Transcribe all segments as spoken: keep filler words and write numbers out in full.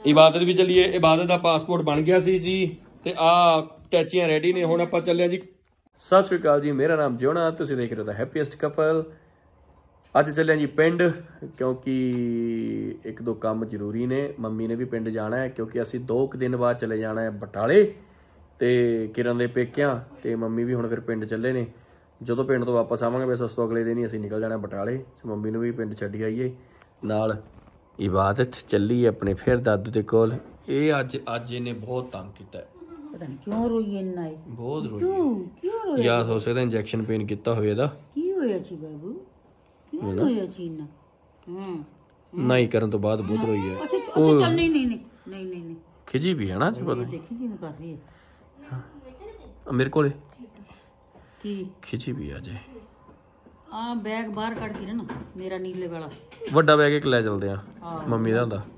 इबादत भी चलिए। इबादत का पासपोर्ट बन गया सी जी ते आ टैचियां रेडी ने। हुण आपां चले जी। सत श्री अकाल जी, मेरा नाम जोना, तुसीं देख रहे हो द हैप्पीएस्ट कपल। अज चले जी पिंड क्योंकि एक दो काम जरूरी ने। मम्मी ने भी पिंड जाना है क्योंकि असीं दो क दिन बाद चले जाना है बटाले ते किरण दे पेकियां ते मम्मी भी हुण फिर पिंड चले ने। ਜਦੋਂ ਪਿੰਡ ਤੋਂ ਵਾਪਸ ਆਵਾਂਗੇ ਬਸ ਉਸ ਤੋਂ ਅਗਲੇ ਦਿਨ ਹੀ ਅਸੀਂ ਨਿਕਲ ਜਾਣਾ ਬਟਾਲੇ। ਮੰਮੀ ਨੂੰ ਵੀ ਪਿੰਡ ਛੱਡ ਆਈਏ ਨਾਲ। ਇਬਾਦਤ ਚੱਲੀ ਆਪਣੇ ਫਿਰ ਦਾਦੂ ਦੇ ਕੋਲ। ਇਹ ਅੱਜ ਅੱਜ ਇਹਨੇ ਬਹੁਤ ਤੰਗ ਕੀਤਾ ਹੈ, ਪਤਾ ਨਹੀਂ ਕਿਉਂ ਰੋਈ ਇੰਨਾ ਹੈ। ਬਹੁਤ ਰੋਈ ਤੂੰ ਕਿਉਂ ਰੋਇਆ? ਜਾਂ ਹੋ ਸਕਦਾ ਇੰਜੈਕਸ਼ਨ ਪੇਨ ਕੀਤਾ ਹੋਵੇ ਇਹਦਾ। ਕੀ ਹੋਇਆ ਸੀ ਬਾਬੂ? ਕਿਉਂ ਰੋਇਆ ਸੀ ਇੰਨਾ? ਹਾਂ ਨਹੀਂ ਕਰਨ ਤੋਂ ਬਾਅਦ ਬਹੁਤ ਰੋਈ ਹੈ। ਅੱਛਾ ਅੱਛਾ ਚੱਲ ਨਹੀਂ ਨਹੀਂ ਨਹੀਂ ਨਹੀਂ ਨਹੀਂ ਨਹੀਂ ਖਿਜੀ ਵੀ ਹੈ ਨਾ ਜੀ। ਪਤਾ ਦੇਖੀ ਕਿਵੇਂ ਕਰ ਰਹੀ ਹੈ ਮੇਰੇ ਕੋਲੇ ਕੀ ਖਿਜੀ ਵੀ ਆ ਜਾਏ। ਆ ਬੈਗ ਬਾਹਰ ਕੱਢ ਕੇ ਨਾ ਮੇਰਾ ਨੀਲੇ ਵਾਲਾ ਵੱਡਾ ਬੈਗ ਇੱਕ ਲੈ ਚਲਦੇ ਆ ਮੰਮੀ ਦਾ ਹੁੰਦਾ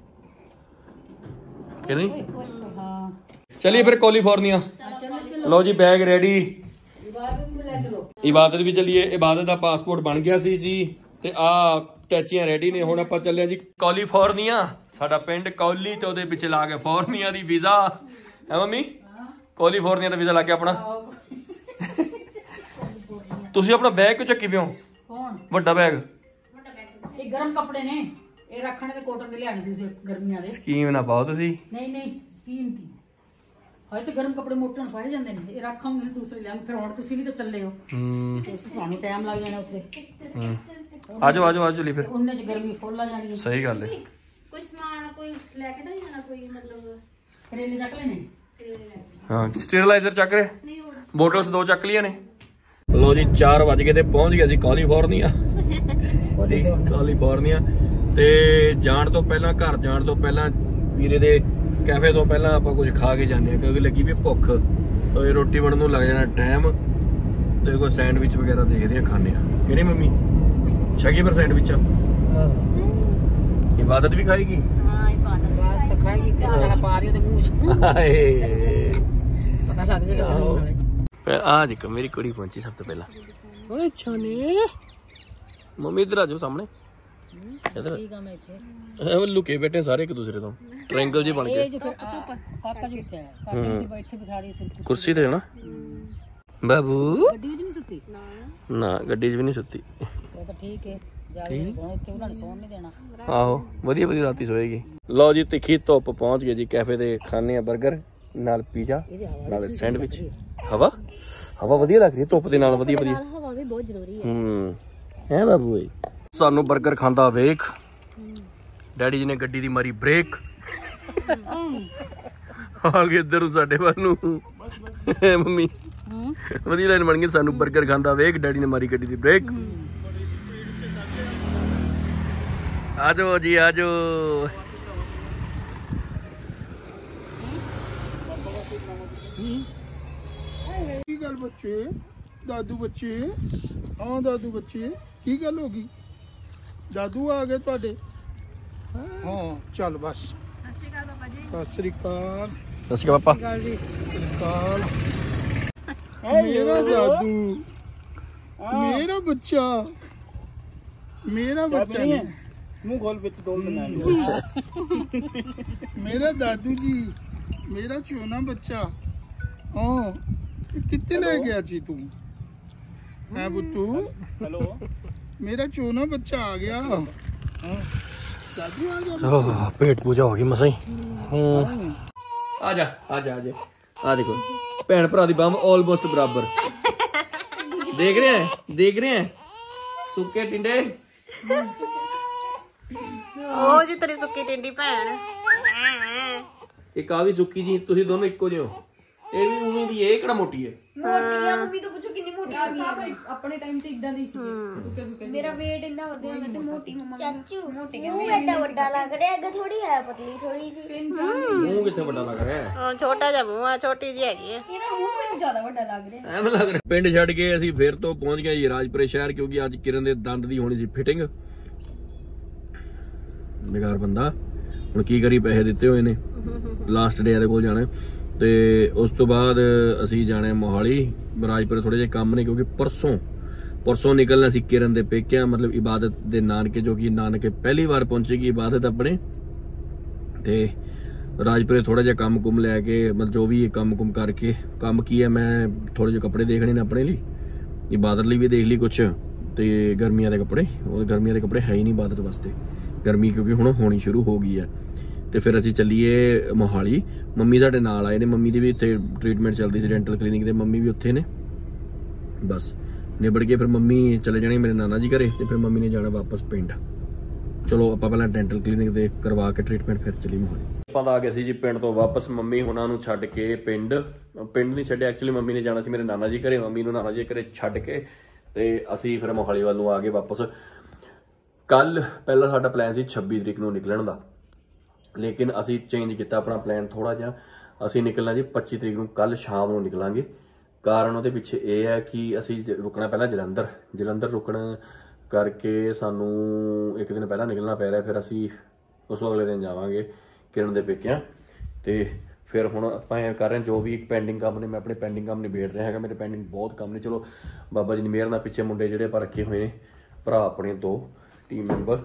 ਕਿ ਨਹੀਂ। ਹਾਂ चलिए फिर कैलिफोर्निया। लो जी बैग रेडी। इबादत भी चलिए। इबादत का पासपोर्ट बन गया सी जी ते आ टैचियां रेडी ने। हुण आपां चले जी कैलिफोर्निया। साडा पिंड कौली ते ओदे पिछे ला के फोर्निया दी वीजा है मम्मी। कैलिफोर्निया दा वीजा ला के अपना। तुसीं अपना बैग क्यों चक्की पियो? कौन वड्डा बैग? ये गरम कपड़े ने, ये रखने ते कॉटन दे लियाने दूसरे गर्मियां दे। स्कीम ना पाओ तुसीं। नहीं नहीं स्कीम की हाय ते गरम कपड़े मोटे न पाए जांदे ने। ये रखांगे दूसरे लियां फिर हुण तुसीं भी तो चले हो हम्म ते सानू टाइम लग जाना उत्थे। हम्म आजो आजो आजो ली फिर उन्ने च गर्मी फुल आ जानी है। सही गल है। कोई सामान कोई लेके नहीं जाना कोई मतलब करेले चक लेने। हाँ स्टेरिलाइजर चक रहे। बोटल्स दो चक लिया ने। लो जी चार बज गए ते पहुंच गए सी कैलिफोर्निया। कैलिफोर्निया ते जाण तो पहला घर जाण तो पहला वीरे दे कैफे तो पहला आप कुछ खा के जाने क्योंकि लगी भी भुख तो ये रोटी बनने लग जाना टाइम। तो कोई सैंडविच वगैरह देखते हैं खाने कि मम्मी छगी पर सैंडविच इबादत भी खाएगी। हां इबादत तो खाएगी ते सारा पा रही ते मुंह च पता लग जाएगा नाले। फिर आज देखो मेरी कुड़ी पहुंची सब तो पहला। ओए छाने मम्मी इधर आ जाओ सामने। इधर ठीक है मैं इथे ਇਹ ਲੁਕੇ ਬੈਠੇ ਸਾਰੇ ਇੱਕ ਦੂਸਰੇ ਤੋਂ ਟ੍ਰਾਇੰਗਲ ਜੀ ਬਣ ਕੇ। ਇਹ ਜੋ ਫਿਰ ਕਾਕਾ ਜੀ ਇੱਥੇ ਹੈ ਕਾਕੇ ਇੱਥੇ ਬੈਠੇ ਬਿਠਾੜੀ ਸੁੱਤੀ ਕੁਰਸੀ ਤੇ ਨਾ ਬਾਬੂ। ਗੱਡੀ ਵਿੱਚ ਨਹੀਂ ਸੁੱਤੀ ਨਾ ਗੱਡੀ 'ਚ ਵੀ ਨਹੀਂ ਸੁੱਤੀ। ਉਹ ਤਾਂ ਠੀਕ ਹੈ ਜਾ ਕੇ ਇੱਥੇ ਉਹਨਾਂ ਨੇ ਸੌਣ ਨਹੀਂ ਦੇਣਾ। ਆਹੋ ਵਧੀਆ ਵਧੀਆ ਰਾਤੀ ਸੋਏਗੀ। ਲਓ ਜੀ ਤਿੱਖੀ ਧੁੱਪ ਪਹੁੰਚ ਗਏ ਜੀ ਕੈਫੇ ਤੇ। ਖਾਣੇ ਆ 버ਗਰ ਨਾਲ ਪੀਜ਼ਾ ਨਾਲ ਸੈਂਡਵਿਚ। ਹਵਾ ਹਵਾ ਵਧੀਆ ਲੱਗ ਰਹੀ ਹੈ ਧੁੱਪ ਦੇ ਨਾਲ। ਵਧੀਆ ਵਧੀਆ हवा भी बहुत जरूरी है। ਹੂੰ ਹੈ ਬਾਬੂ ਏ। ਸਾਨੂੰ 버ਗਰ ਖਾਂਦਾ ਵੇਖ। ਡੈਡੀ ਜੀ ਨੇ ਗੱਡੀ ਦੀ ਮਾਰੀ ਬ੍ਰੇਕ। ਆ ਗਏ ਇੱਧਰ ਨੂੰ ਸਾਡੇ ਵੱਲ ਨੂੰ ਮੰਮੀ। ਵਧੀਆ ਲਾਈਨ ਬਣ ਗਈ। ਸਾਨੂੰ 버ਗਰ ਖਾਂਦਾ ਵੇਖ ਡੈਡੀ ਨੇ ਮਾਰੀ ਗੱਡੀ ਦੀ ਬ੍ਰੇਕ। ਆ ਜਾਓ ਜੀ ਆ ਜਾਓ। ਕੀ ਗੱਲ ਬੱਚੇ ਦਾਦੂ ਬੱਚੇ ਹਾਂ ਦਾਦੂ ਬੱਚੇ ਕੀ ਗੱਲ ਹੋ ਗਈ? ਦਾਦੂ ਆ ਗਏ ਤੁਹਾਡੇ? ਹਾਂ ਚੱਲ ਬਸ। ਸਤਿ ਸ਼੍ਰੀ ਅਕਾਲ ਪਾਪਾ ਜੀ। ਸਤਿ ਸ਼੍ਰੀ ਅਕਾਲ। ਸਤਿ ਸ਼੍ਰੀ ਅਕਾਲ ਪਾਪਾ। ਸਤਿ ਸ਼੍ਰੀ ਅਕਾਲ। ਮੇਰਾ ਦਾਦੂ ਮੇਰਾ ਬੱਚਾ ਮੇਰਾ ਬੱਚਾ ਮੂੰਹ ਖੋਲ ਵਿੱਚ ਦੋ ਮਿੰਟ। ਮੇਰਾ ਦਾਦੂ ਜੀ ਮੇਰਾ ਚੋਨਾ ਬੱਚਾ। ਹਾਂ ਕਿੱਥੇ ਲੈ ਗਿਆ ਜੀ ਤੂੰ? ਹੈ ਬੁੱਤੂ। ਹੈਲੋ मेरा चोना बच्चा आ गया। पेट पूजा होगी मसाई। आजा आजा आजा आ देखो भैन भरा दी बम ऑलमोस्ट बराबर। देख रहे हैं देख रहे हैं सुक्के टिंडे। ओ जी तेरी सुक्की टिंडी भैन। एक आ भी सुक्की जी तुसी दोनों इक्को जे हो। ਇਹ ਵੀ ਉਵੇਂ ਦੀ ਇਹ ਕਿਹੜਾ ਮੋਟੀ ਹੈ? ਮੋਟੀ ਆ ਮੰਮੀ ਤੋਂ ਪੁੱਛੋ ਕਿੰਨੀ ਮੋਟੀ ਆ। ਸਭ ਆਪਣੇ ਟਾਈਮ ਤੇ ਇਦਾਂ ਦੀ ਸੀ ਸੁੱਕੇ ਸੁੱਕੇ। ਮੇਰਾ weight ਇੰਨਾ ਵਧਿਆ ਮੈਂ ਤੇ ਮੋਟੀ ਮੰਮਾ ਚਾਚੂ ਮੋਟੀ ਮੂੰਹ ਐਡਾ ਵੱਡਾ ਲੱਗ ਰਿਹਾ ਅੱਗੇ ਥੋੜੀ ਹੈ ਪਤਲੀ ਥੋੜੀ ਜੀ। ਮੂੰਹ ਕਿੱਥੇ ਵੱਡਾ ਲੱਗ ਰਿਹਾ ਹੈ? ਹਾਂ ਛੋਟਾ ਜਿਹਾ ਮੂੰਹ ਆ ਛੋਟੀ ਜਿਹੀ ਹੈਗੀ ਆ। ਇਹਦਾ ਮੂੰਹ ਮੈਨੂੰ ਜ਼ਿਆਦਾ ਵੱਡਾ ਲੱਗ ਰਿਹਾ। ਐਵੇਂ ਲੱਗ ਰਿਹਾ। ਪਿੰਡ ਛੱਡ ਕੇ ਅਸੀਂ ਫੇਰ ਤੋਂ ਪਹੁੰਚ ਗਏ ਜੀ ਰਾਜਪੁਰੇ ਸ਼ਹਿਰ ਕਿਉਂਕਿ ਅੱਜ ਕਿਰਨ ਦੇ ਦੰਦ ਦੀ ਹੋਣੀ ਸੀ ਫਿਟਿੰਗ। ਬੇਕਾਰ ਬੰਦਾ ਹੁਣ ਕੀ ਕਰੀ ਪੈਸੇ ਦਿੱਤੇ ਹੋਏ ਨੇ। ਲਾਸਟ ਡੇ ਦੇ ਕੋਲ ਜਾਣਾ ਤੇ ਉਸ ਤੋਂ ਬਾਅਦ ਅਸੀਂ ਜਾਣਾ ਮੋਹਾਲੀ। ਰਾਜਪੁਰੇ ਥੋੜੇ ਜਿਹੇ ਕੰਮ ਨੇ ਕਿਉਂਕਿ ਪਰਸੋਂ ਪਰਸੋਂ ਨਿਕਲਣਾ ਸੀ ਕਿਰਨ ਦੇ ਪੇਕਿਆਂ ਮਤਲਬ ਇਬਾਦਤ ਦੇ ਨਾਨਕੇ ਜੋ ਕਿ ਨਾਨਕੇ ਪਹਿਲੀ ਵਾਰ ਪਹੁੰਚੇਗੀ ਇਬਾਦਤ ਆਪਣੇ। ਤੇ ਰਾਜਪੁਰੇ ਥੋੜਾ ਜਿਹਾ ਕੰਮ ਕੁਮ ਲੈ ਕੇ ਮਤਲਬ ਜੋ ਵੀ ਕੰਮ ਕੁਮ ਕਰਕੇ ਕੰਮ ਕੀ ਹੈ ਮੈਂ ਥੋੜੇ ਜਿਹੇ ਕੱਪੜੇ ਦੇਖਣੇ ਨੇ ਆਪਣੇ ਲਈ ਇਬਾਦਤ ਲਈ ਵੀ ਦੇਖ ਲਈ ਕੁਛ ਤੇ ਗਰਮੀਆਂ ਦੇ ਕੱਪੜੇ ਉਹ ਗਰਮੀਆਂ ਦੇ ਕੱਪੜੇ ਹੈ ਹੀ ਨਹੀਂ ਇਬਾਦਤ ਵਾਸਤੇ ਗਰਮੀ ਕਿਉਂਕਿ ਹੁਣ ਹੋਣੀ ਸ਼ੁਰੂ ਹੋ ਗਈ ਹੈ ਤੇ ਫਿਰ ਅਸੀਂ ਚੱਲੀਏ ਮੋਹਾਲੀ ਮੰਮੀ ਸਾਡੇ ਨਾਲ ਆਏ ਨੇ ਮੰਮੀ ਦੀ ਵੀ ਇੱਥੇ ਟ੍ਰੀਟਮੈਂਟ ਚੱਲਦੀ ਸੀ ਡੈਂਟਲ ਕਲੀਨਿਕ ਦੇ ਮੰਮੀ ਵੀ ਉੱਥੇ ਨੇ ਬਸ ਨਿਬੜ ਕੇ ਫਿਰ ਮੰਮੀ ਚਲੇ ਜਾਣੇ ਮੇਰੇ ਨਾਨਾ ਜੀ ਘਰੇ ਤੇ ਫਿਰ ਮੰਮੀ ਨੇ ਜਾਣਾ ਵਾਪਸ ਪਿੰਡ ਚਲੋ ਆਪਾਂ ਪਹਿਲਾਂ ਡੈਂਟਲ ਕਲੀਨਿਕ ਦੇ ਕਰਵਾ ਕੇ ਟ੍ਰੀਟਮੈਂਟ ਫਿਰ ਚਲੀ ਮੋਹਾਲੀ ਆਪਾਂ ਆ ਗਏ ਸੀ ਜੀ ਪਿੰਡ ਤੋਂ ਵਾਪਸ ਮੰਮੀ ਹੁਣਾਂ ਨੂੰ ਛੱਡ ਕੇ ਪਿੰਡ ਪਿੰਡ ਨਹੀਂ ਛੱਡਿਆ ਐਕਚੁਅਲੀ ਮੰਮੀ ਨੇ ਜਾਣਾ ਸੀ ਮੇਰੇ ਨਾਨਾ ਜੀ ਘਰੇ ਮੰਮੀ ਨੂੰ ਨਾਨਾ ਜੀ ਘਰੇ ਛੱਡ ਕੇ ਤੇ ਅਸੀਂ ਫਿਰ ਮੋਹਾਲੀ ਵੱਲ ਨੂੰ ਆ ਗਏ ਵਾਪਸ ਕੱਲ ਪਹਿਲਾਂ ਸਾਡਾ ਪਲਾਨ ਸੀ ਛੱਬੀ ਤਰੀਕ ਨੂੰ ਨਿਕਲਣ ਦਾ ਲੇਕਿਨ ਅਸੀਂ ਚੇਂਜ ਕੀਤਾ ਆਪਣਾ ਪਲਾਨ ਥੋੜਾ ਜਿਹਾ ਅਸੀਂ ਨਿਕਲਣਾ ਜੀ ਪੱਚੀ ਤਰੀਕ ਨੂੰ ਕੱਲ ਸ਼ਾਮ ਨੂੰ ਨਿਕਲਾਂਗੇ ਕਾਰਨ ਉਹਦੇ ਪਿੱਛੇ ਇਹ ਹੈ ਕਿ ਅਸੀਂ ਰੁਕਣਾ ਪਹਿਲਾਂ ਜਲੰਧਰ ਜਲੰਧਰ ਰੁਕਣ ਕਰਕੇ ਸਾਨੂੰ ਇੱਕ ਦਿਨ ਪਹਿਲਾਂ ਨਿਕਲਣਾ ਪੈ ਰਿਹਾ ਫਿਰ ਅਸੀਂ ਉਸ ਅਗਲੇ ਦਿਨ ਜਾਵਾਂਗੇ ਕਿਰਨ ਦੇ ਪੇਕਿਆਂ ਤੇ ਫਿਰ ਹੁਣ ਆਪਾਂ ਇਹ ਕਰ ਰਹੇ ਜੋ ਵੀ ਪੈਂਡਿੰਗ ਕੰਮ ਨੇ ਮੈਂ ਆਪਣੇ ਪੈਂਡਿੰਗ ਕੰਮ ਨਿਬੇੜ ਰਿਹਾ ਹੈਗਾ ਮੇਰੇ ਪੈਂਡਿੰਗ ਬਹੁਤ ਕੰਮ ਨੇ ਚਲੋ ਬਾਬਾ ਜੀ ਦੀ ਮਿਹਰ ਨਾਲ ਪਿੱਛੇ ਮੁੰਡੇ ਜਿਹੜੇ ਆਪਾਂ ਰੱਖੇ ਹੋਏ ਨੇ ਭਰਾ ਆਪਣੇ ਦੋ ਟੀਮ ਮੈਂਬਰ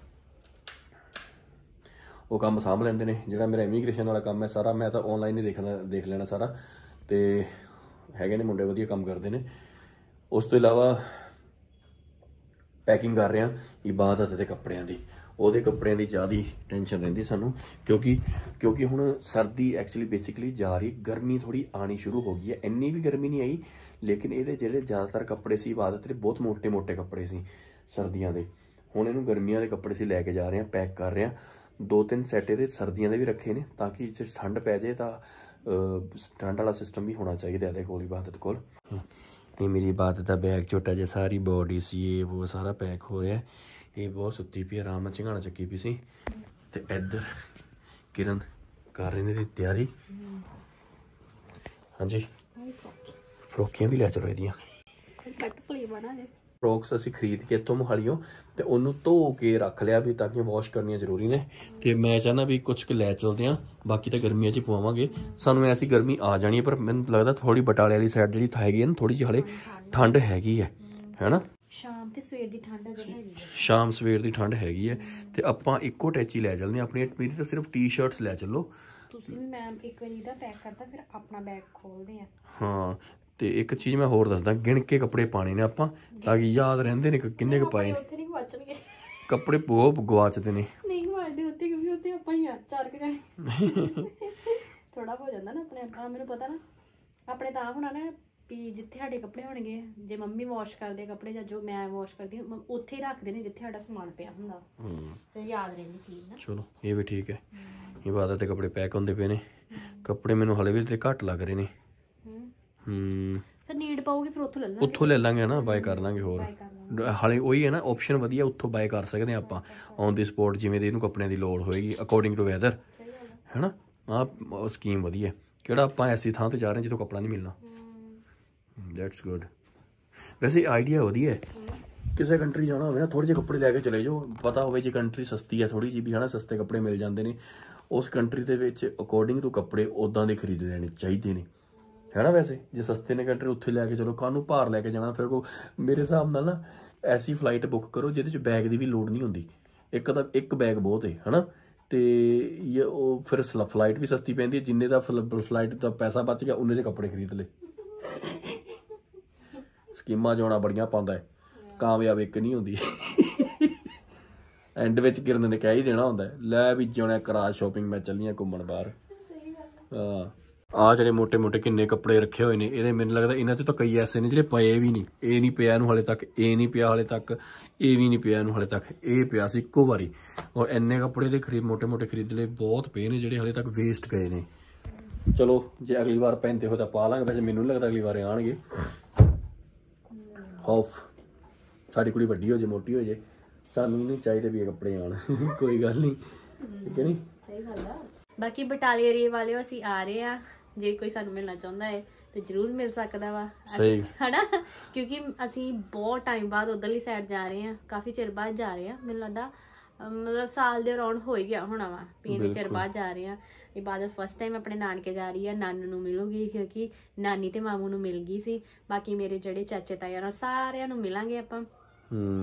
ਉਹ ਕੰਮ ਸਾਂਭ ਲੈਂਦੇ ਨੇ ਜਿਹੜਾ ਮੇਰਾ ਇਮੀਗ੍ਰੇਸ਼ਨ ਵਾਲਾ ਕੰਮ ਹੈ ਸਾਰਾ ਮੈਂ ਤਾਂ ਆਨਲਾਈਨ ਹੀ ਦੇਖਣਾ ਦੇਖ ਲੈਣਾ ਸਾਰਾ ਤੇ ਹੈਗੇ ਨੇ ਮੁੰਡੇ ਵਧੀਆ ਕੰਮ ਕਰਦੇ ਨੇ ਉਸ ਤੋਂ ਇਲਾਵਾ ਪੈਕਿੰਗ ਕਰ ਰਿਹਾ ਇਬਾਦਤ ਦੇ ਕੱਪੜਿਆਂ ਦੀ ਉਹਦੇ ਕੱਪੜਿਆਂ ਦੀ ਜ਼ਿਆਦਾ ਟੈਨਸ਼ਨ ਰਹਿੰਦੀ ਸਾਨੂੰ ਕਿਉਂਕਿ ਕਿਉਂਕਿ ਹੁਣ ਸਰਦੀ ਐਕਚੁਅਲੀ ਬੇਸਿਕਲੀ ਜਾ ਰਹੀ ਗਰਮੀ ਥੋੜੀ ਆਣੀ ਸ਼ੁਰੂ ਹੋ ਗਈ ਹੈ ਇੰਨੀ ਵੀ ਗਰਮੀ ਨਹੀਂ ਆਈ ਲੇਕਿਨ ਇਹਦੇ ਜਿਹੜੇ ਜ਼ਿਆਦਾਤਰ ਕੱਪੜੇ ਸੀ ਇਬਾਦਤ ਦੇ ਬਹੁਤ ਮੋਟੇ ਮੋਟੇ ਕੱਪੜੇ ਸੀ ਸਰਦੀਆਂ ਦੇ ਹੁਣ ਇਹਨੂੰ ਗਰਮੀਆਂ ਦੇ ਕੱਪੜੇ ਸੀ ਲੈ ਕੇ ਜਾ ਰਹੇ ਹਾਂ ਪੈਕ ਕਰ ਰਹੇ ਹਾਂ ਦੋ ਤਿੰਨ ਸੈਟ ਇਹਦੇ ਸਰਦੀਆਂ ਦੇ ਵੀ ਰੱਖੇ ਨੇ ਤਾਂ ਕਿ ਜੇ ਠੰਡ ਪੈ ਜਾਏ ਤਾਂ ਠੰਡ ਵਾਲਾ ਸਿਸਟਮ ਵੀ ਹੋਣਾ ਚਾਹੀਦਾ ਇਹਦੇ ਕੋਲ ਇਬਾਦਤ ਕੋਲ ਇਹ ਮੇਰੀ ਇਬਾਦਤ ਦਾ ਬੈਗ ਛੋਟਾ ਜਿਹਾ ਸਾਰੀ ਬੋਡੀ ਸੀ ਇਹ ਉਹ ਸਾਰਾ ਪੈਕ ਹੋ ਰਿਹਾ ਇਹ ਬਹੁਤ ਸੁੱਤੀ ਪਈ ਆਰਾਮ ਨਾਲ ਝੰਗਾਣਾ ਚੱਕੀ ਪਈ ਸੀ ਤੇ ਇੱਧਰ ਕਿਰਨ ਕਰ ਰਹੇ ਨੇ ਦੀ ਤਿਆਰੀ ਹਾਂਜੀ ਫਰੋਕੀਆਂ ਵੀ ਲੈ ਚਲੋ ਇਹਦੀਆਂ ਫਰੋਕਸ ਅਸੀਂ ਖਰੀਦ ਕੇ ਇੱਥੋਂ ਮੋਹਾਲੀਓ ਤੇ ਉਹਨੂੰ ਧੋ ਕੇ ਰੱਖ ਲਿਆ ਵੀ ਤਾਂ ਕਿ ਵਾਸ਼ ਕਰਨੀਆਂ ਜ਼ਰੂਰੀ ਨੇ ਤੇ ਮੈਂ ਚਾਹੁੰਦਾ ਵੀ ਕੁਝ ਕੁ ਲੈ ਚਲਦੇ ਹਾਂ ਬਾਕੀ ਤਾਂ ਗਰਮੀਆਂ 'ਚ ਪਵਾਵਾਂਗੇ ਸਾਨੂੰ ਐਸੀ ਗਰਮੀ ਆ ਜਾਣੀ ਹੈ ਪਰ ਮੈਨੂੰ ਲੱਗਦਾ ਥੋੜੀ ਬਟਾਲੇ ਵਾਲੀ ਸਾਈਡ ਜਿਹੜੀ ਹੈਗੀ ਹੈ ਨਾ ਥੋੜੀ ਜਿਹੀ ਹਾਲੇ ਠੰਡ ਹੈਗੀ ਹੈ ਹੈਨਾ ਸ਼ਾਮ ਤੇ ਸਵੇਰ ਦੀ ਠੰਡ ਹੈਗੀ ਹੈ ਸ਼ਾਮ ਸਵੇਰ ਦੀ ਠੰਡ ਹੈਗੀ ਹੈ ਤੇ ਆਪਾਂ ਇੱਕੋ ਟੈਚੀ ਲੈ ਚੱਲਦੇ ਹਾਂ ਆਪਣੀ ਮੇਰੀ ਤਾਂ ਸਿਰਫ ਟੀ ਸ਼ਰਟਸ ਲੈ ਚੱਲੋ ਤੁਸੀਂ ਵੀ ਮੈਂ ਇੱਕ ਵਾਰੀ ਦਾ ਪੈਕ ਕਰਤਾ ਫਿਰ ਆਪਣਾ ਬੈਗ ਖੋਲਦੇ ਆ ਹਾਂ ਤੇ ਇੱਕ ਚੀਜ਼ ਮੈਂ ਹੋਰ ਦੱਸਦਾ ਗਿਣ ਕੇ ਕੱਪੜੇ ਪਾਣੇ ਨੇ ਆਪਾਂ ਤਾਂ ਕਿ ਯਾਦ ਰਹਿੰਦੇ ਨੇ ਕਿੰਨੇ ਕੁ ਪਾਏ ਨੇ ਉੱਥੇ ਨਹੀਂ ਗਵਾਚਣਗੇ ਕੱਪੜੇ ਬਹੁਤ ਗਵਾਚਦੇ ਨੇ ਨਹੀਂ ਗਵਾਚਦੇ ਉੱਥੇ ਕਿਉਂਕਿ ਉੱਥੇ ਆਪਾਂ ਹੀ ਆ ਚਾਰ ਕੁ ਜਾਣੇ ਥੋੜਾ ਹੋ ਜਾਂਦਾ ਨਾ ਆਪਣੇ ਆਪਣਾ ਮੈਨੂੰ ਪਤਾ ਨਾ ਆਪਣੇ ਤਾਂ ਹੋਣਾ ਨਾ ਵੀ ਜਿੱਥੇ ਸਾਡੇ ਕੱਪੜੇ ਹੋਣਗੇ ਜੇ ਮੰਮੀ ਵਾਸ਼ ਕਰਦੇ ਕੱਪੜੇ ਜਾਂ ਜੋ ਮੈਂ ਵਾਸ਼ ਕਰਦੀ ਹਾਂ ਉੱਥੇ ਹੀ ਰੱਖਦੇ ਨੇ ਜਿੱਥੇ ਸਾਡਾ ਸਮਾਨ ਪਿਆ ਹੁੰਦਾ ਤੇ ਯਾਦ ਰਹਿੰਦੀ ਚੀਜ਼ ਨਾ ਚਲੋ ਇਹ ਵੀ ਠੀਕ ਹੈ ਇਬਾਦਤ ਦੇ ਕੱਪੜੇ ਪੈਕ ਹੁੰਦੇ ਪਏ ਨੇ ਕੱਪੜੇ ਮੈਨੂੰ ਹਲੇ ਵੀ ਤੇ ਘੱਟ ਲੱਗ ਰਹੇ ਨੇ ਹੂੰ ਫਿਰ ਨੀਡ ਪਾਉਗੀ ਫਿਰ ਉੱਥੋਂ ਲੈ ਲਾਂਗੇ ਉੱਥੋਂ ਲੈ ਲਾਂਗੇ ਨਾ ਬਾਏ ਕਰ ਲਾਂਗੇ ਹੋਰ ਹਾਲੇ ਉਹੀ ਹੈ ਨਾ ਆਪਸ਼ਨ ਵਧੀਆ ਉੱਥੋਂ ਬਾਏ ਕਰ ਸਕਦੇ ਆਪਾਂ ਔਨ ਦੀ ਸਪੋਟ ਜਿਵੇਂ ਦੇ ਇਹਨੂੰ ਕੱਪੜਿਆਂ ਦੀ ਲੋੜ ਹੋਏਗੀ ਅਕੋਰਡਿੰਗ ਟੂ ਵੈਦਰ ਹੈ ਨਾ ਆਹ ਸਕੀਮ ਵਧੀਆ ਕਿਹੜਾ ਆਪਾਂ ਐਸੀ ਥਾਂ ਤੇ ਜਾ ਰਹੇ ਹਾਂ ਜਿੱਥੋਂ ਕੱਪੜਾ ਨਹੀਂ ਮਿਲਣਾ ਦੈਟਸ ਗੁੱਡ ਵੈਸੇ ਆਈਡੀਆ ਵਧੀਆ ਹੈ ਕਿਸੇ ਕੰਟਰੀ ਜਾਣਾ ਹੋਵੇ ਨਾ ਥੋੜੇ ਜਿਹੇ ਕੱਪੜੇ ਲੈ ਕੇ ਚਲੇ ਜਾਓ ਪਤਾ ਹੋਵੇ ਜੇ ਕੰਟਰੀ ਸਸਤੀ ਹੈ ਥੋੜੀ ਜਿਹੀ ਵੀ ਹੈ ਨਾ ਸਸਤੇ ਕੱਪੜੇ ਮਿਲ ਜਾਂਦੇ ਨੇ ਉਸ ਕੰਟਰੀ ਦੇ ਵਿੱਚ ਅਕੋਰਡਿੰਗ ਟੂ ਕੱਪੜੇ ਉੱਦਾਂ ਦੇ ਖਰੀਦ ਲੈਣੇ ਚਾਹੀਦੇ ਨੇ ਹੈ ਨਾ ਵੈਸੇ ਜੇ ਸਸਤੇ ਨੇ ਕੰਟਰੀ ਉੱਥੇ ਲੈ ਕੇ ਚਲੋ ਕਾਹਨੂੰ ਭਾਰ ਲੈ ਕੇ ਜਾਣਾ ਫਿਰ ਕੋ ਮੇਰੇ ਹਿਸਾਬ ਨਾਲ ਨਾ ਐਸੀ ਫਲਾਈਟ ਬੁੱਕ ਕਰੋ ਜਿਹਦੇ 'ਚ ਬੈਗ ਦੀ ਵੀ ਲੋੜ ਨਹੀਂ ਹੁੰਦੀ ਇੱਕ ਤਾਂ ਇੱਕ ਬੈਗ ਬਹੁਤ ਹੈ ਹੈ ਨਾ ਤੇ ਉਹ ਫਿਰ ਫਲਾਈਟ ਵੀ ਸਸਤੀ ਪੈਂਦੀ ਹੈ ਜਿੰਨੇ ਦਾ ਫਲਾਈਟ ਦਾ ਪੈਸਾ ਬਚ ਗਿਆ ਉਨੇ 'ਚ ਕੱਪੜੇ ਖਰੀਦ ਲਏ ਸਕੀਮਾਂ 'ਚ ਆਉਣਾ ਬੜੀਆਂ ਪਾਉਂਦਾ ਹੈ ਕਾਮਯਾਬ ਇੱਕ ਨਹੀਂ ਹੁੰਦੀ ਐਂਡ ਵਿੱਚ ਕਿਰਨ ਨੇ ਕਹਿ ਹੀ ਦੇਣਾ ਹੁੰਦਾ ਲੈ ਵੀ ਜਿਉਣਾ ਕਰਾ ਸ਼ੋਪਿੰਗ ਮੈਂ ਚੱਲੀਆਂ ਘੁੰਮਣ ਬਾਹਰ ਹਾਂ ਆਹ ਜਿਹੜੇ ਮੋਟੇ ਮੋਟੇ ਕਿੰਨੇ ਕੱਪੜੇ ਰੱਖੇ ਹੋਏ ਨੇ ਇਹਦੇ ਮੈਨੂੰ ਲੱਗਦਾ ਇਹਨਾਂ 'ਚ ਤਾਂ ਕਈ ਐਸੇ ਨੇ ਜਿਹੜੇ ਪਏ ਵੀ ਨਹੀਂ ਇਹ ਨਹੀਂ ਪਿਆ ਇਹਨੂੰ ਹਾਲੇ ਤੱਕ ਇਹ ਨਹੀਂ ਪਿਆ ਹਾਲੇ ਤੱਕ ਇਹ ਵੀ ਨਹੀਂ ਪਿਆ ਇਹਨੂੰ ਹਾਲੇ ਤੱਕ ਇਹ ਪਿਆ ਸੀ ਇੱਕੋ ਵਾਰੀ ਔਰ ਇੰਨੇ ਕੱਪੜੇ ਦੇ ਖਰੀਦ ਮੋਟੇ ਮੋਟੇ ਖਰੀਦ ਲਏ ਬਹੁਤ ਪਏ ਨੇ ਜਿਹੜੇ ਹਾਲੇ ਤੱਕ ਵੇਸਟ ਗਏ ਨੇ ਚਲੋ ਜੇ ਅਗਲੀ ਵਾਰ ਪੈਂਦੇ ਹੋ ਤਾਂ ਪਾ ਲਾਂਗੇ ਵੈਸੇ ਮੈਨੂੰ ਨਹੀਂ ਲੱਗਦਾ ਅਗਲੀ ਵਾਰ ਆਉਣਗੇ ਹੋਪ ਸਾਡੀ ਕੁੜੀ ਵੱਡੀ ਹੋ ਜੇ ਮੋਟੀ ਹੋ ਜੇ ਸਾਨੂੰ ਨਹੀਂ ਚਾਹੀਦੇ ਵੀ ਇਹ ਕੱਪੜੇ ਆਉਣ ਕੋਈ ਗੱਲ ਨਹੀਂ ਠੀਕ ਹੈ ਨਹੀਂ ਸਹੀ ਗੱਲ ਆ ਬਾਕੀ ਬਟਾਲੇ ਏਰੀਏ ਵਾਲਿਓ ਅਸੀਂ ਆ ਰਹੇ ਆ ਜੇ ਕੋਈ ਸਾਨੂੰ ਮਿਲਣਾ ਚਾਹੁੰਦਾ ਹੈ ਤੇ ਜ਼ਰੂਰ ਮਿਲ ਸਕਦਾ ਵਾ ਸਹੀ ਹਨਾ ਕਿਉਂਕਿ ਅਸੀਂ ਬਹੁਤ ਟਾਈਮ ਬਾਅਦ ਉਧਰਲੀ ਸਾਈਡ ਜਾ ਰਹੇ ਆ ਕਾਫੀ ਚਿਰ ਬਾਅਦ ਜਾ ਰਹੇ ਆ ਮੈਨੂੰ ਲੱਗਦਾ ਮਤਲਬ ਸਾਲ ਦੇ ਅਰਾਊਂਡ ਹੋ ਹੀ ਗਿਆ ਹੋਣਾ ਵਾ ਵੀ ਇੰਨੇ ਚਿਰ ਬਾਅਦ ਜਾ ਰਹੇ ਆ ਇਬਾਦਤ ਫਸਟ ਟਾਈਮ ਆਪਣੇ ਨਾਨਕੇ ਜਾ ਰਹੀ ਆ ਨਾਨੂ ਨੂੰ ਮਿਲੂਗੀ ਕਿਉਂਕਿ ਨਾਨੀ ਤੇ ਮਾਮੂ ਨੂੰ ਮਿਲ ਗਈ ਸੀ ਬਾਕੀ ਮੇਰੇ ਜਿਹੜੇ ਚਾਚੇ ਤਾਇਆ ਸਾਰਿਆਂ ਨੂੰ ਮਿਲਾਂਗੇ ਆਪਾਂ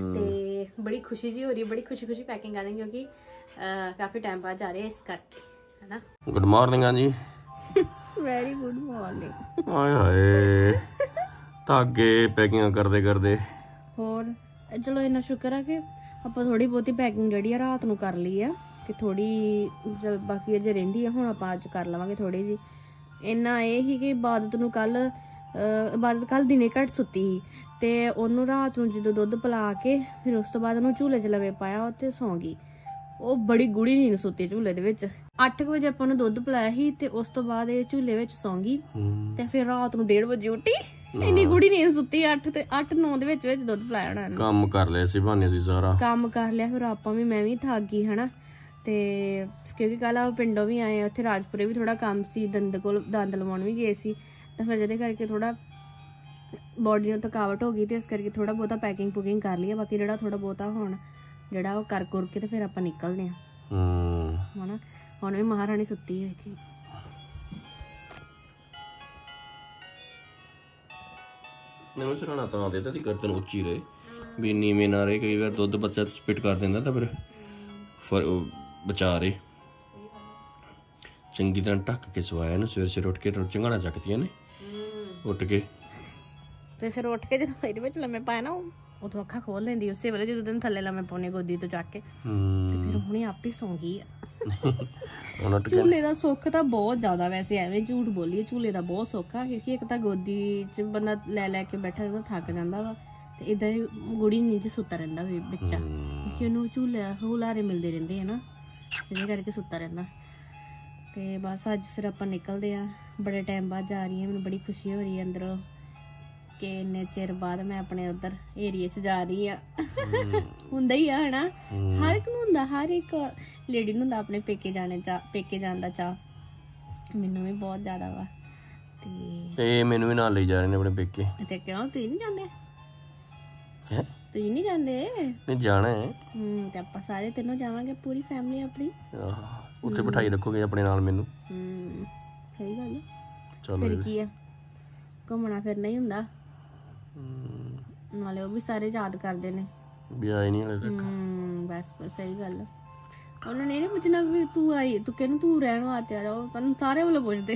ਤੇ ਬੜੀ ਖੁਸ਼ੀ ਜੀ ਹੋ ਰਹੀ ਬੜੀ ਖੁਸ਼ੀ ਖੁਸ਼ੀ ਪੈਕਿੰਗ ਕਰ ਰਹੇ ਕਿਉਂਕਿ ਕਾਫੀ ਟਾਈਮ ਬਾਅਦ ਜਾ ਰਹੇ ਇਸ ਕਰਕੇ ਹੈਨਾ। ਗੁੱਡ ਮਾਰਨਿੰਗ ਆ ਜੀ। Very good morning. ਆਏ ਹਾਏ ਧਾਗੇ ਪੈਕਿੰਗ ਕਰਦੇ ਕਰਦੇ। ਹੋਰ ਚਲੋ ਇੰਨਾ ਸ਼ੁਕਰ ਆ ਕਿ ਆਪਾਂ ਥੋੜੀ ਬਹੁਤੀ ਪੈਕਿੰਗ ਜਿਹੜੀ ਆ ਰਾਤ ਨੂੰ ਕਰ ਲਈ ਆ, ਕਿ ਥੋੜੀ ਚਲ ਬਾਕੀ ਅਜੇ ਰਹਿੰਦੀ ਆ, ਹੁਣ ਆਪਾਂ ਅੱਜ ਕਰ ਲਵਾਂਗੇ ਥੋੜੀ ਜੀ। ਇੰਨਾ ਇਹ ਹੀ ਕਿ ਇਬਾਦਤ ਨੂੰ ਕੱਲ ਇਬਾਦਤ ਕੱਲ ਦਿਨੇ ਘੱਟ ਸੁੱਤੀ ਸੀ ਤੇ ਉਹਨੂੰ ਰਾਤ ਨੂੰ ਜਦੋਂ ਦੁੱਧ ਪਿਲਾ ਕੇ ਫਿਰ ਉਸ ਤੋਂ ਬਾਅਦ ਉਹਨੂੰ ਝੂਲੇ 'ਚ ਲਵੇ ਪਾਇਆ ਉੱਥੇ ਸੌਂ ਗਈ। ਉਹ ਬੜੀ ਗੂੜੀ ਨੀਂਦ ਸੁੱਤੀ ਝੂਲੇ ਦੇ ਵਿੱਚ। ਅੱਠ ਕੁ ਵਜੇ ਆਪਾਂ ਨੂੰ ਦੁੱਧ ਪਿਲਾਇਆ ਸੀ ਤੇ ਉਸ ਤੋਂ ਬਾਅਦ ਇਹ ਝੂਲੇ ਵਿੱਚ ਸੌਂ ਗਈ ਤੇ ਫਿਰ ਰਾਤ ਨੂੰ ਡੇਢ ਵਜੇ ਉੱਠੀ। ਇੰਨੀ ਗੂੜੀ ਨੀਂਦ ਸੁੱਤੀ। ਅੱਠ ਤੇ ਅੱਠ ਨੌ ਦੇ ਵਿੱਚ ਵਿੱਚ ਦੁੱਧ ਪਿਲਾਇਆ ਹੋਣਾ। ਕੰਮ ਕਰ ਲਿਆ ਸੀ ਬਹਾਨੇ ਸੀ ਸਾਰਾ ਕੰਮ ਕਰ ਲਿਆ। ਫਿਰ ਆਪਾਂ ਵੀ ਮੈਂ ਵੀ ਥੱਕ ਗਈ ਹਨਾ। ਤੇ ਕਿਉਂਕਿ ਕੱਲ ਆ ਪਿੰਡੋਂ ਵੀ ਆਏ, ਉੱਥੇ ਰਾਜਪੁਰੇ ਵੀ ਥੋੜਾ ਕੰਮ ਸੀ, ਦੰਦ ਕੋਲ ਦੰਦ ਲਵਾਉਣ ਵੀ ਗਏ ਸੀ, ਤਾਂ ਫਿਰ ਜਿਹਦੇ ਕਰਕੇ ਥੋੜਾ ਬੋਡੀ ਨੂੰ ਥਕਾਵਟ ਹੋ ਗਈ ਤੇ ਇਸ ਕਰਕੇ ਥੋੜਾ ਬਹੁਤਾ ਪੈਕਿੰਗ ਪੁਕਿੰਗ ਕਰ ਲਈ। ਬਾਕੀ ਜਿਹੜਾ ਥੋੜਾ ਬਹੁਤਾ ਹੁਣ ਜਿਹੜਾ ਉਹ ਕਰ ਕੁਰ ਕੇ ਤੇ ਫਿਰ ਆਪਾਂ ਨਿਕਲਦੇ ਆ ਹਨਾ। ਹੁਣ ਵੀ ਮਹਾਰਾਣੀ ਸੁੱਤੀ ਹੋਈ ਸੀ। ਮੈਨੂੰ ਸਰਾਣਾ ਤਾਂ ਦੇ ਤੀ ਗਰਦਨ ਉੱਚੀ ਰਹੇ ਵੀ ਨੀਵੇਂ ਨਾ ਰਹੇ। ਕਈ ਵਾਰ ਦੁੱਧ ਬੱਚਾ ਸਪਿਟ ਕਰ ਦਿੰਦਾ ਤਾਂ ਫਿਰ ਬਚਾ ਰਹੇ। ਚੰਗੀ ਤਰ੍ਹਾਂ ਢੱਕ ਕੇ ਸਵਾਇਆ ਇਹਨੂੰ। ਸਵੇਰੇ ਸਵੇਰੇ ਉੱਠ ਕੇ ਚੰਗਾਣਾ ਚੱਕਦੀਆਂ ਨੇ ਉੱਠ ਕੇ ਤੇ ਫਿਰ ਉੱਠ ਕੇ ਜਦੋਂ ਇਹਦੇ ਵਿੱਚ ਲੰਮੇ ਪਾਇਆ ਨਾ ਉਦੋਂ ਅੱਖਾਂ ਖੋਲ ਲੈਂਦੀ ਉਸੇ ਵੇਲੇ ਜਦੋਂ ਦਿਨ ਥੱਲੇ ਲੰਮੇ ਪਾਉਣੇ ਗੋਦੀ ਤੋਂ ਚੱਕ ਕੇ। ਤੇ ਫਿਰ ਹੁਣੇ ਆਪੇ ਸੌਂ ਗਈ ਆ। ਝੂਲੇ ਦਾ ਸੁੱਖ ਤਾਂ ਬਹੁਤ ਜ਼ਿਆਦਾ, ਵੈਸੇ ਐਵੇਂ ਝੂਠ ਬੋਲੀਏ ਝੂਲੇ ਦਾ ਬਹੁਤ ਸੁੱਖ ਆ, ਕਿਉਂਕਿ ਇੱਕ ਤਾਂ ਗੋਦੀ 'ਚ ਬੰਦਾ ਲੈ ਲੈ ਕੇ ਬੈਠਾ ਰਹਿੰਦਾ ਥੱਕ ਜਾਂਦਾ ਵਾ, ਤੇ ਏਦਾਂ ਹੀ ਗੁੜੀ ਨੀਂਦ ਸੁੱਤਾ ਰਹਿੰਦਾ ਵੀ ਬੱਚਾ, ਕਿਉਂਕਿ ਉਹਨੂੰ ਝੂਲੇ ਹੁਲਾਰੇ ਮਿਲਦੇ ਰਹਿੰਦੇ ਆ ਨਾ, ਇਹਦੇ ਕਰਕੇ ਸੁੱਤਾ ਰਹਿੰਦਾ। ਤੇ ਬਸ ਅੱਜ ਫਿਰ ਆਪਾਂ ਨਿਕਲਦੇ ਆ, ਬੜੇ ਟਾਈਮ ਬਾਅਦ ਜਾ ਰਹੀ ਹਾਂ। ਮੈਨੂੰ ਬੜੀ ਖੁਸ਼ੀ ਹੋ ਰਹੀ ਹੈ ਅੰਦਰੋਂ ਕਿ ਇੰਨੇ ਚਿਰ ਬਾਅਦ ਮੈਂ ਆਪਣੇ ਉੱਧਰ ਏਰੀਏ 'ਚ ਜਾ ਰਹੀ ਆ। ਹੁੰਦਾ ਹੀ ਆ ਹਨਾ, ਹਰ ਇੱਕ ਨੂੰ ਹੁੰਦਾ, ਹਰ ਇੱਕ ਲੇਡੀ ਨੂੰ ਹੁੰਦਾ ਆਪਣੇ ਪੇਕੇ ਜਾਣੇ ਚਾਹ, ਪੇਕੇ ਜਾਣ ਦਾ ਚਾਹ। ਮੈਨੂੰ ਵੀ ਬਹੁਤ ਜ਼ਿਆਦਾ ਵਾ। ਤੇ ਇਹ ਮੈਨੂੰ ਵੀ ਨਾਲ ਲਈ ਜਾ ਰਹੇ ਨੇ ਆਪਣੇ ਪੇਕੇ। ਤੇ ਕਿਉਂ ਤੁਸੀਂ ਨਹੀਂ ਜਾਂਦੇ? ਹੈ ਤੁਸੀਂ ਨਹੀਂ ਜਾਂਦੇ? ਨਹੀਂ ਜਾਣਾ ਹੈ। ਹੂੰ ਤੇ ਆਪਾਂ ਸਾਰੇ ਤਿੰਨੋਂ ਜਾਵਾਂਗੇ, ਪੂਰੀ ਫੈਮਿਲੀ ਆਪਣੀ। ਉੱਥੇ ਬਿਠਾਈ ਰੱਖੋਗੇ ਆਪਣੇ ਨਾਲ ਮੈਨੂੰ। ਹੂੰ ਸਹੀ ਗੱਲ। ਚਲੋ ਫਿਰ ਕੀ ਆ, ਘੁੰਮਣਾ ਫਿਰਨਾ ਹੀ ਹੁੰਦਾ। ਨਾਲੇ ਉਹ ਵੀ ਸਾਰੇ ਯਾਦ ਕਰਦੇ ਨੇ ਵੀ ਆਏ ਨਹੀਂ ਹਲੇ ਤੱਕ। ਹੂੰ ਬਸ ਬਸ ਸਹੀ ਗੱਲ। ਉਹਨਾਂ ਨੇ ਨਹੀਂ ਪੁੱਛਣਾ ਵੀ ਤੂੰ ਆਈ, ਤੂੰ ਕਿਹਨੂੰ ਤੂੰ ਰਹਿਣ ਵਾਸਤੇ ਆ ਜਾਓ, ਤੁਹਾਨੂੰ ਸਾਰੇ ਵੱਲੋਂ ਪੁੱਛਦੇ।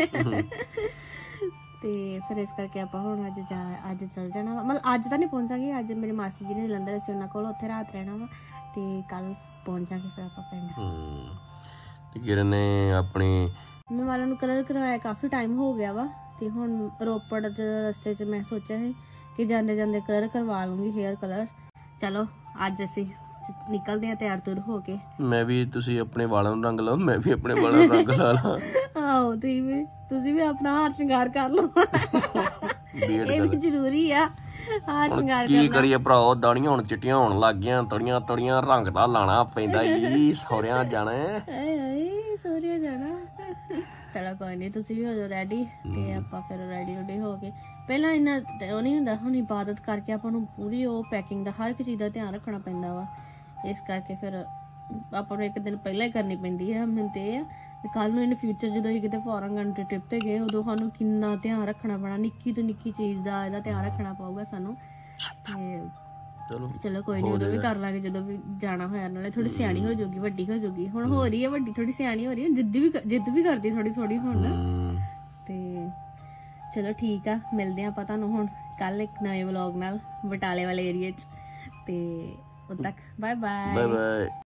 ਤੇ ਫਿਰ ਇਸ ਕਰਕੇ ਆਪਾਂ ਹੁਣ ਅੱਜ ਜਾ ਅੱਜ ਚੱਲ ਜਾਣਾ ਵਾ, ਮਤਲਬ ਅੱਜ ਤਾਂ ਨਹੀਂ ਪਹੁੰਚਾਂਗੇ। ਅੱਜ ਮੇਰੇ ਮਾਸੀ ਜੀ ਨੇ ਜਲੰਧਰ, ਅਸੀਂ ਉਹਨਾਂ ਕੋਲ ਉੱਥੇ ਰਾਤ ਰਹਿਣਾ ਵਾ ਤੇ ਕੱਲ ਪਹੁੰਚਾਂਗੇ ਫਿਰ ਆਪਾਂ ਪਿੰਡ। ਹੂੰ ਤੇ ਕਿਰਨ ਨੇ ਆਪਣੀ ਮੈਂ ਵਾਲਾਂ ਨੂੰ ਕਲਰ ਕਰਵਾਇਆ ਕਾਫੀ ਟਾਈਮ ਹੋ ਗਿਆ ਵਾ, ਤੇ ਹੁਣ ਰੋਪੜ ਚ ਰਸਤੇ 'ਚ ਮੈਂ ਸੋਚਿਆ ਸੀ ਕਿ ਜਾਂਦੇ ਜਾਂਦੇ ਕਲਰ ਕਰਵਾ ਲੂੰਗੀ, ਹੇਅਰ ਕਲਰ। ਚਲੋ ਅੱਜ ਅਸੀਂ ਨਿਕਲਦੇ ਆ ਤਿਆਰ ਤੁਰ ਹੋ ਕੇ। ਮੈਂ ਵੀ ਤੁਸੀਂ ਆਪਣੇ ਵਾਲਾਂ ਨੂੰ ਰੰਗ ਲਾਓ, ਮੈਂ ਵੀ ਆਪਣੇ ਵਾਲਾਂ ਨੂੰ ਰੰਗ ਲਾ ਲਾਂ। ਆਹੋ ਤੁਸੀਂ ਵੀ ਤੁਸੀਂ ਵੀ ਆਪਣਾ ਹਾਰ ਸ਼ਿੰਗਾਰ ਕਰ ਲਓ, ਇਹ ਵੀ ਜ਼ਰੂਰੀ ਆ ਹਾਰ ਸ਼ਿੰਗਾਰ ਕਰਨਾ। ਕੀ ਕਰੀਏ ਭਰਾਓ, ਦਾੜੀਆਂ ਹੁਣ ਚਿੱਟੀਆਂ ਹੋਣ ਲੱਗ ਗਈਆਂ, ਤੜੀਆਂ ਤੜੀਆਂ, ਰੰਗ ਤਾਂ ਲਾਣਾ ਪੈਂਦਾ ਜੀ। ਸਹੁਰਿਆਂ ਜਾਣਾ, ਸਹੁਰਿਆਂ ਜਾਣਾ। ਚਲੋ ਕੋਈ ਨਹੀਂ, ਤੁਸੀਂ ਵੀ ਹੋ ਜਾਓ ਰੈਡੀ ਤੇ ਆਪਾਂ ਫਿਰ ਰੈਡੀ ਰੈਡੀ ਹੋ ਕੇ ਪਹਿਲਾਂ ਇੰਨਾ ਉਹ ਨਹੀਂ ਹੁੰਦਾ। ਹੁਣ ਇਬਾਦਤ ਕਰਕੇ ਆਪਾਂ ਨੂੰ ਪੂਰੀ ਉਹ ਪੈਕਿੰਗ ਦਾ ਹਰ ਇੱਕ ਚੀਜ਼ ਦਾ ਧਿਆਨ ਰੱਖਣਾ ਪੈਂਦਾ ਵਾ, ਇਸ ਕਰਕੇ ਫਿਰ ਆਪਾਂ ਨੂੰ ਇੱਕ ਦਿਨ ਪਹਿਲਾਂ ਹੀ ਕਰਨੀ ਪੈਂਦੀ ਹੈ। ਮੈਨੂੰ ਤੇ ਇਹ ਆ ਕੱਲ ਨੂੰ ਇਨ ਫਿਊਚਰ ਜਦੋਂ ਅਸੀਂ ਕਿਤੇ ਫੋਰਨ ਕੰਟਰੀ ਟ੍ਰਿਪ ਤੇ ਗਏ ਉਦੋਂ ਸਾਨੂੰ ਕਿੰਨਾ ਧਿਆਨ ਰੱਖਣਾ ਪੈਣਾ, ਨਿੱਕੀ ਤੋਂ ਨਿੱਕੀ ਚੀਜ਼ ਦਾ ਇਹਦਾ ਧਿਆਨ ਰੱਖਣਾ ਪਊਗਾ ਸਾਨੂੰ। ਤੇ ਚਲੋ ਚਲੋ ਕੋਈ ਨਹੀਂ, ਉਦੋਂ ਵੀ ਕਰ ਲਾਂਗੇ ਜਦੋਂ ਵੀ ਜਾਣਾ ਹੋਇਆ। ਨਾਲੇ ਥੋੜੀ ਸਿਆਣੀ ਹੋ ਜਾਊਗੀ, ਵੱਡੀ ਹੋ ਜਾਊਗੀ। ਹੁਣ ਹੋ ਰਹੀ ਹੈ ਵੱਡੀ, ਥੋੜੀ ਸਿਆਣੀ ਹੋ ਰਹੀ ਹੈ, ਜਿੱਦ ਵੀ ਜਿੱਦ ਵੀ ਕਰਦੀ ਥੋੜੀ ਥੋੜੀ ਹੁਣ। ਤੇ ਚਲੋ ਠੀਕ ਆ, ਮਿਲਦੇ ਆਪਾਂ ਤੁਹਾਨੂੰ ਹੁਣ ਕੱਲ ਇੱਕ ਨਵੇਂ ਵਲੌਗ ਨਾਲ ਬਟਾਲੇ ਵਾਲੇ ਏਰੀਏ 'ਚ। ਤੇ ਉਦੋਂ ਤੱਕ ਬਾਏ ਬਾਏ ਬਾਏ ਬਾਏ।